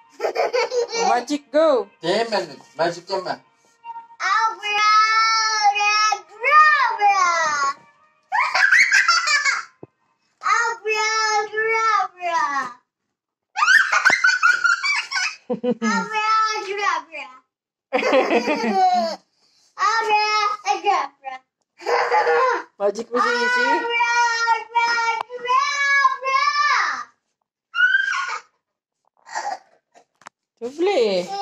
Magic, go! Deme. Magic deme. Abracadabra. Abracadabra. Abracadabra. Abracadabra. Magic mo si Isi. Abracadabra. Tubli.